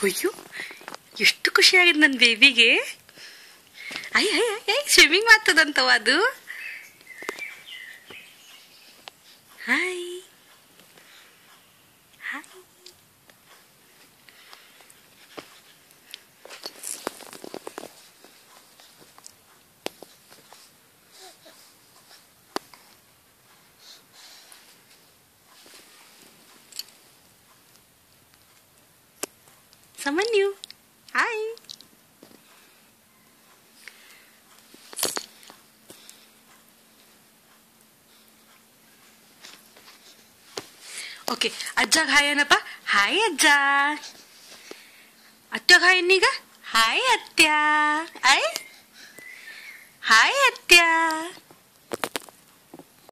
ಅಯ್ಯೋ ಎಷ್ಟು ಖುಷಿಯಾಗಿದೆ ನನ್ನ ಬೇಬಿಗೆ. ಐ ಐ ಐ ಸ್ವಿಮ್ಮಿಂಗ್ ಮಾಡ್ತದಂತವ ಅದು. Hi hi. Someone new. Hi. Okay, ಅಜ್ಜಾಗ ಹಾಯ್ ಏನಪ್ಪ. ಹಾಯ್ ಅಜ್ಜ. ಅತ್ಯಾಗ ಹಾಯ್ ಅನ್ನೀಗ. ಹಾಯ್ ಅತ್ಯ. I hi ಅತ್ಯ.